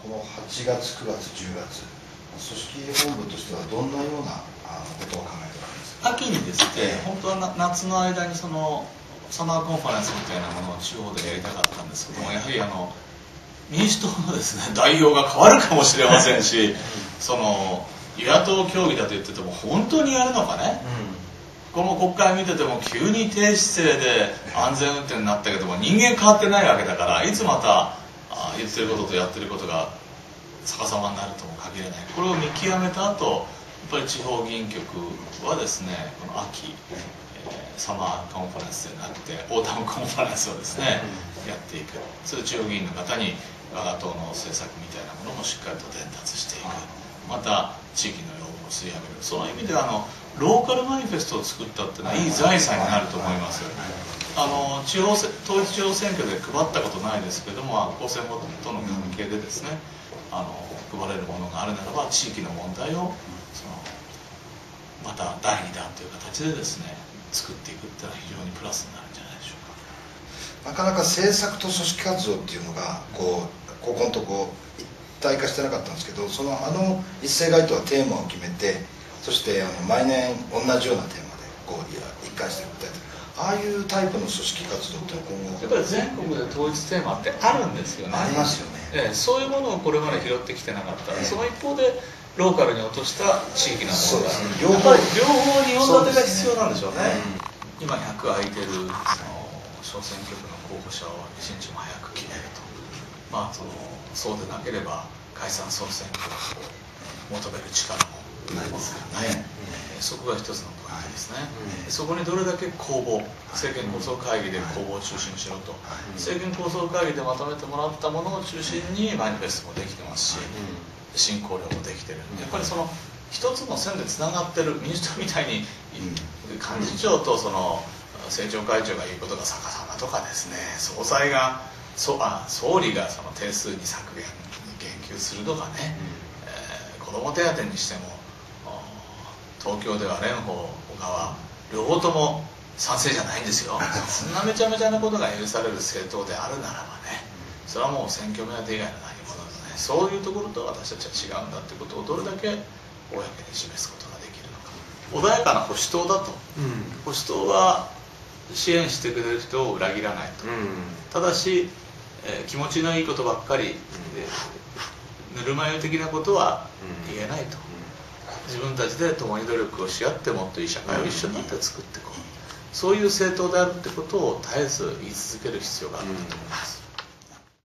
この8月、9月、10月、組織本部としてはどんなようなことを考えておられますか。 秋にですね、本当は夏の間にサマーコンファレンスみたいなものを地方でやりたかったんですけども、やはり民主党のですね代表が変わるかもしれませんし、与野党協議だと言ってても本当にやるのかね、この国会見てても急に低姿勢で安全運転になったけども人間変わってないわけだから、いつまた言ってることとやってることが逆さまになるとも限らない。これを見極めた後、やっぱり地方議員局はですね、この秋、サマーコンファレンスでなくてオータムコンファレンスをですね、やっていく。それで地方議員の方に我が党の政策みたいなものもしっかりと伝達していく。また地域の要望を吸い上げる。その意味ではローカルマニフェストを作ったっていうのはいい財産になると思います。統一地方選挙で配ったことないですけれども、厚生との関係でですね、配れるものがあるならば地域の問題をまた第2弾という形でですね作っていくっていうのは非常にプラスになるんじゃないでしょうか。 なかなか政策と組織活動っていうのがここのとこ一体化してなかったんですけど、一斉街頭はテーマを決めて、そして毎年同じようなテーマで一貫して訴えてる、ああいうタイプの組織活動って今後やっぱり全国で統一テーマってあるんですよね。 ありますよね。 そういうものをこれまで拾ってきてなかった。その一方でローカルに落とした地域の問題、両方2本立てが必要なんでしょうね。今100空いてる小選挙区の候補者を一日も早く決めると、そうでなければ解散総選挙を求める力もないですからね。そこが一つのポイントですね。そこにどれだけ公募、政権構想会議で公募を中心にしろと、政権構想会議でまとめてもらったものを中心にマニフェストもできてますし、進行量もできてる。やっぱり一つの線でつながってる。民主党みたいに幹事長と政調会長が言うことが逆さまとかですね、総理が定数に削減に言及するとかね、子ども手当にしても東京では蓮舫小川両方とも賛成じゃないんですよ。そんなめちゃめちゃなことが許される政党であるならばね、それはもう選挙目当て以外の何物でね、そういうところと私たちは違うんだってことをどれだけ公に示すことができるのか。穏やかな保守党だと、保守党は支援してくれる人を裏切らないと、ただし、気持ちのいいことばっかり、ぬるま湯的なことは言えないと、自分たちで共に努力をし合ってもっといい社会を一緒になって作っていこう、そういう政党であるってことを絶えず言い続ける必要があるんだと思います。